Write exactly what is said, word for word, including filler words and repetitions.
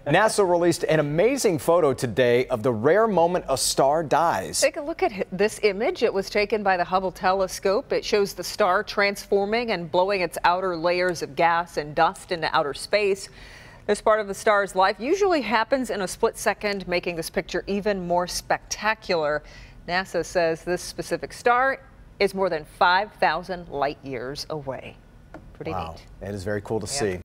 NASA released an amazing photo today of the rare moment a star dies. Take a look at this image. It was taken by the Hubble telescope. It shows the star transforming and blowing its outer layers of gas and dust into outer space. This part of the star's life usually happens in a split second, making this picture even more spectacular. NASA says this specific star is more than five thousand light years away. Pretty wow. neat. It is very cool to Yeah. see.